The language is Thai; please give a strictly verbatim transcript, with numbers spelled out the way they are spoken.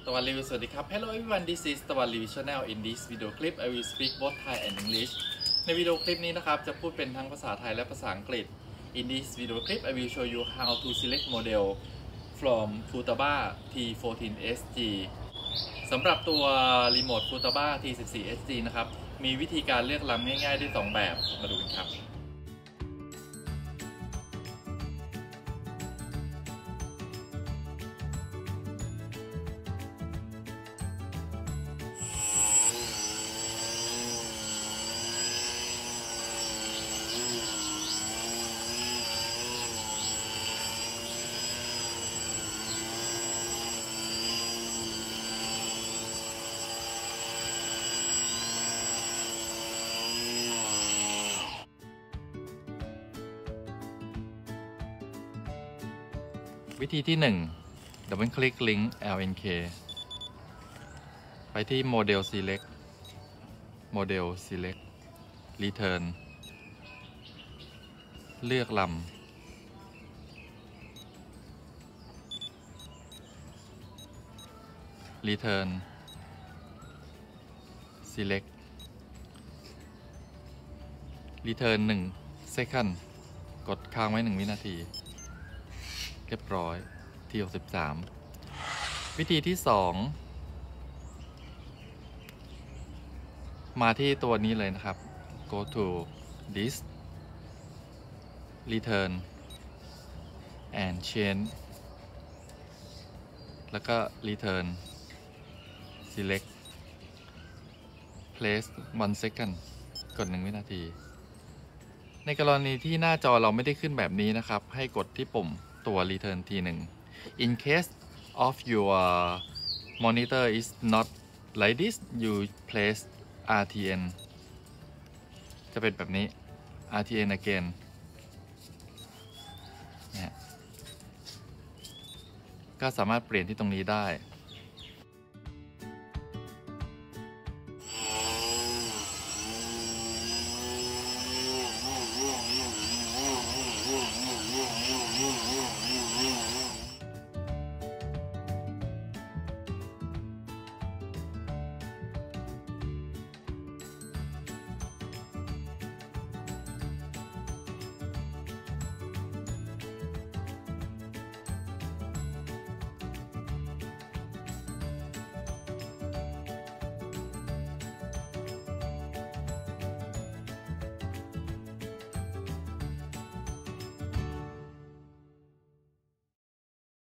ตะวันรีวิวสวัสดีครับ Hello everyone this is ตะวันรีวิว channel in this video clip I will speak both Thai and English ในวิดีโอคลิปนี้นะครับจะพูดเป็นทั้งภาษาไทยและภาษาอังกฤษ In this video clip I will show you how to select model from Futaba ที โฟร์ทีน เอส จี สำหรับตัวรีโมท Futaba ที สิบโฟร์ เอส จี นะครับมีวิธีการเลือกลำง่ายๆได้สองแบบมาดูกันครับวิธีที่หนึ่ง Double Click Link แอล เอ็น เค ไปที่ Model Select Model Select Return เลือกลำ Return Select Return หนึ่ง Second กดค้างไว้หนึ่งวินาทีเรียบร้อยที่หกสิบสามวิธีที่สองมาที่ตัวนี้เลยนะครับ go to this return and change แล้วก็ return select place one second กดหนึ่งวินาทีในกรณีที่หน้าจอเราไม่ได้ขึ้นแบบนี้นะครับให้กดที่ปุ่มตัว return ทีหนึ่ง in case of your monitor is not like this you place อาร์ ที เอ็น จะเป็นแบบนี้ อาร์ ที เอ็น again เนี่ยก็สามารถเปลี่ยนที่ตรงนี้ได้